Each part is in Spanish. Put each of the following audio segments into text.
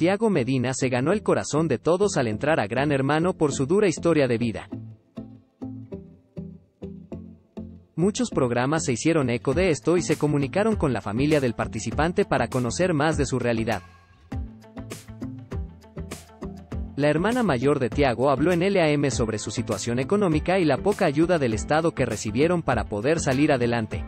Tiago Medina se ganó el corazón de todos al entrar a Gran Hermano por su dura historia de vida. Muchos programas se hicieron eco de esto y se comunicaron con la familia del participante para conocer más de su realidad. La hermana mayor de Tiago habló en LAM sobre su situación económica y la poca ayuda del Estado que recibieron para poder salir adelante.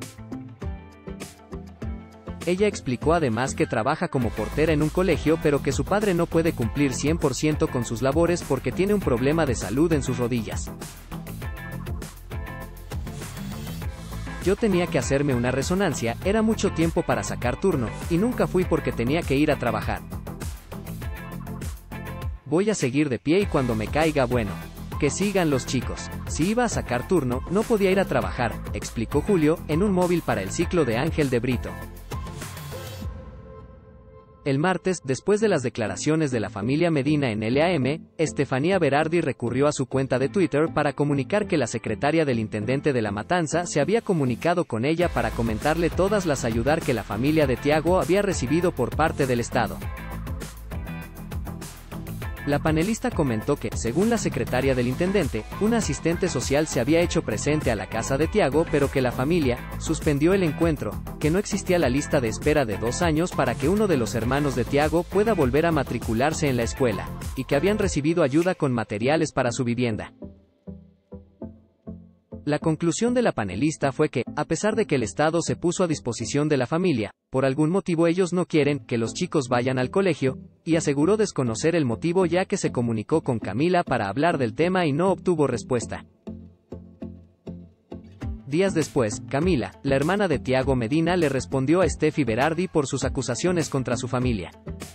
Ella explicó además que trabaja como portera en un colegio pero que su padre no puede cumplir 100% con sus labores porque tiene un problema de salud en sus rodillas. Yo tenía que hacerme una resonancia, era mucho tiempo para sacar turno, y nunca fui porque tenía que ir a trabajar. Voy a seguir de pie y cuando me caiga bueno. Que sigan los chicos. Si iba a sacar turno, no podía ir a trabajar, explicó Julio, en un móvil para el ciclo de Ángel de Brito. El martes, después de las declaraciones de la familia Medina en LAM, Estefanía Berardi recurrió a su cuenta de Twitter para comunicar que la secretaria del intendente de La Matanza se había comunicado con ella para comentarle todas las ayudas que la familia de Tiago había recibido por parte del Estado. La panelista comentó que, según la secretaria del intendente, un asistente social se había hecho presente a la casa de Tiago pero que la familia suspendió el encuentro, que no existía la lista de espera de 2 años para que uno de los hermanos de Tiago pueda volver a matricularse en la escuela, y que habían recibido ayuda con materiales para su vivienda. La conclusión de la panelista fue que, a pesar de que el Estado se puso a disposición de la familia, por algún motivo ellos no quieren que los chicos vayan al colegio, y aseguró desconocer el motivo ya que se comunicó con Camila para hablar del tema y no obtuvo respuesta. Días después, Camila, la hermana de Tiago Medina, le respondió a Steffi Berardi por sus acusaciones contra su familia.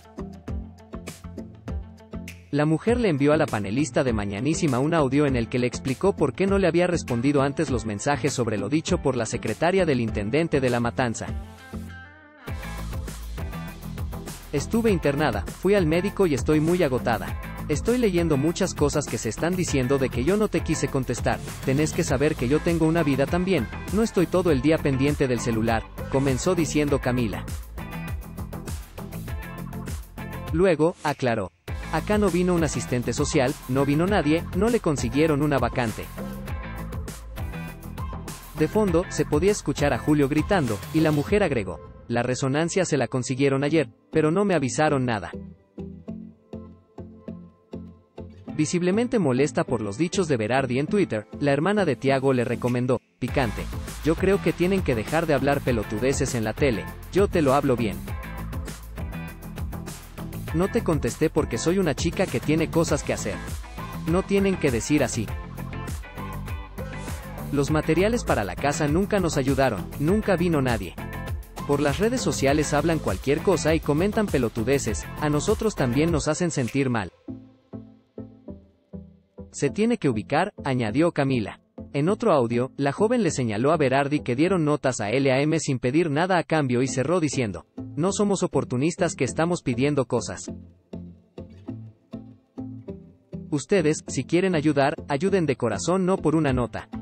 La mujer le envió a la panelista de Mañanísima un audio en el que le explicó por qué no le había respondido antes los mensajes sobre lo dicho por la secretaria del intendente de La Matanza. Estuve internada, fui al médico y estoy muy agotada. Estoy leyendo muchas cosas que se están diciendo de que yo no te quise contestar, tenés que saber que yo tengo una vida también, no estoy todo el día pendiente del celular, comenzó diciendo Camila. Luego, aclaró. Acá no vino un asistente social, no vino nadie, no le consiguieron una vacante. De fondo, se podía escuchar a Julio gritando, y la mujer agregó, la resonancia se la consiguieron ayer, pero no me avisaron nada. Visiblemente molesta por los dichos de Berardi en Twitter, la hermana de Tiago le recomendó, picante, yo creo que tienen que dejar de hablar pelotudeces en la tele, yo te lo hablo bien. No te contesté porque soy una chica que tiene cosas que hacer. No tienen que decir así. Los materiales para la casa nunca nos ayudaron, nunca vino nadie. Por las redes sociales hablan cualquier cosa y comentan pelotudeces, a nosotros también nos hacen sentir mal. Se tiene que ubicar, añadió Camila. En otro audio, la joven le señaló a Berardi que dieron notas a LAM sin pedir nada a cambio y cerró diciendo, no somos oportunistas que estamos pidiendo cosas. Ustedes, si quieren ayudar, ayuden de corazón no por una nota.